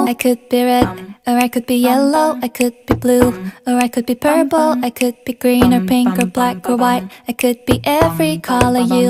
I could be red, or I could be yellow, I could be blue, or I could be purple, I could be green or pink or black or white. I could be every color you